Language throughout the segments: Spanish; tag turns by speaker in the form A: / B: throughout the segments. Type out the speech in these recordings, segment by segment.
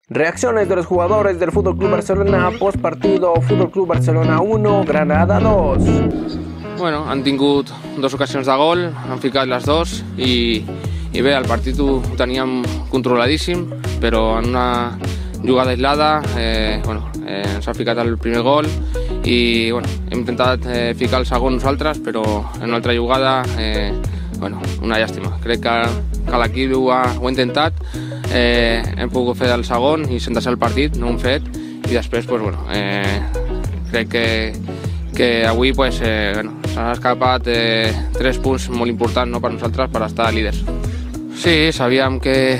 A: Reacciones de los jugadores del FC Barcelona post partido FC Barcelona 1, Granada 2.
B: Bueno, han tingut dues ocasions de gol, han ficat les dues i bé, el partit ho teníem controladíssim, però en una jugada aislada ens ha ficat el primer gol i hem intentat ficar el segon nosaltres, però en una altra jugada una llàstima. Crec que l'equip ho ha intentat, hem pogut fer el segon i sentar-se el partit, no ho hem fet, i després crec que avui s'han escapat 3 punts molt importants per nosaltres per estar líders. Sí, sabíem que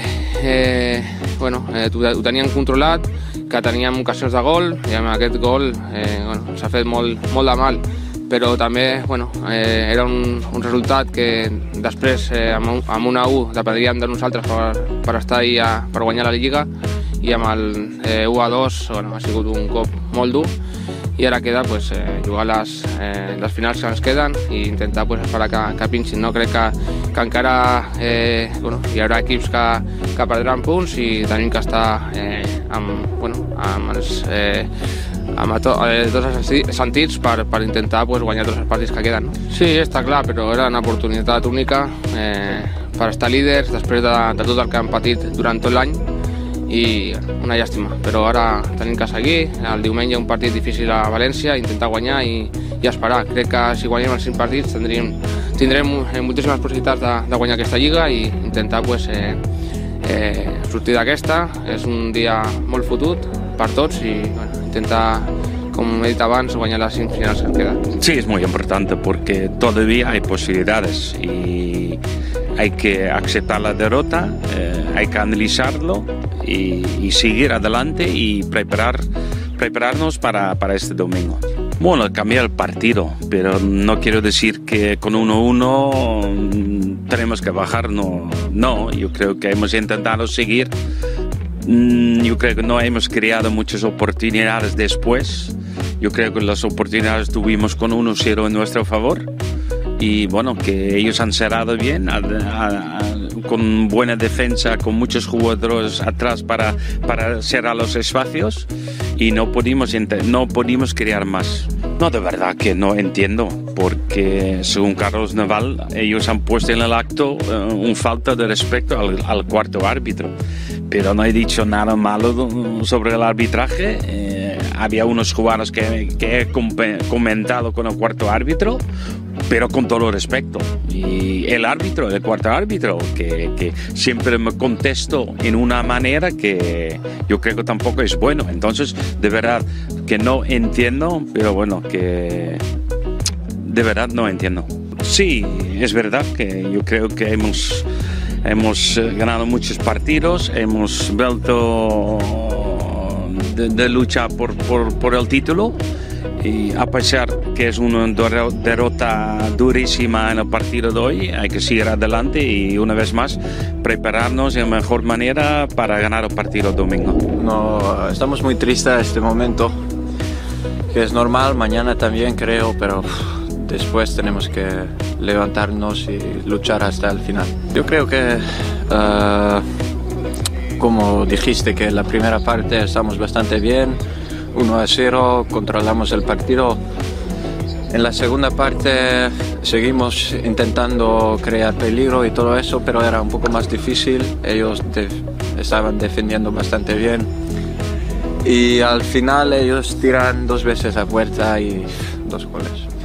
B: ho teníem controlat, que teníem ocasions de gol i amb aquest gol ens ha fet molt de mal, però també era un resultat que després amb 1-1 dependríem de nosaltres per estar allà, per guanyar la Lliga, i amb el 1-2 ha sigut un cop molt dur i ara queda jugar les finals que ens queden i intentar esperar que pinxin. No? Crec que encara hi haurà equips que perdran punts i tenim que estar amb tots els sentits per intentar guanyar tots els partits que queden. No? Sí, està clar, però era una oportunitat única per estar líders després de tot el que han patit durant tot l'any i una llàstima, però ara tenim que seguir. El diumenge un partit difícil a València, intentar guanyar i esperar. Crec que si guanyem els 5 partits tindrem moltíssimes possibilitats de guanyar aquesta Lliga i intentar sortir d'aquesta. És un dia molt fotut per tots i intentar, como he dicho antes, ganar las semifinales que quedan.
C: Sí, es muy importante porque todavía hay posibilidades y hay que aceptar la derrota, hay que analizarlo y seguir adelante y prepararnos para este domingo. Bueno, cambiar el partido, pero no quiero decir que con 1-1 tenemos que bajar, no, yo creo que hemos intentado seguir. Yo creo que no hemos creado muchas oportunidades después. Yo creo que las oportunidades tuvimos con 1-0 en nuestro favor y que ellos han cerrado bien, con buena defensa, con muchos jugadores atrás para cerrar los espacios y no pudimos crear más. No, de verdad que no entiendo, porque según Carlos Naval, ellos han puesto en el acto una falta de respeto al cuarto árbitro. Pero no he dicho nada malo sobre el arbitraje. Había unos jugadores que he comentado con el cuarto árbitro, pero con todo respeto. Y el cuarto árbitro, que siempre me contestó en una manera que yo creo que tampoco es bueno. Entonces, de verdad que no entiendo, pero que de verdad no entiendo. Sí, es verdad que yo creo que hemos ganado muchos partidos, hemos vuelto de lucha por el título y a pesar que es una derrota durísima en el partido de hoy, hay que seguir adelante y una vez más prepararnos de la mejor manera para ganar el partido el domingo.
D: No, estamos muy tristes en este momento, que es normal, mañana también creo, pero después tenemos que levantarnos y luchar hasta el final. Yo creo que, como dijiste, que en la primera parte estamos bastante bien, 1-0, controlamos el partido. En la segunda parte seguimos intentando crear peligro y todo eso, pero era un poco más difícil. Ellos estaban defendiendo bastante bien. Y al final ellos tiran 2 veces a puerta y 2 goles.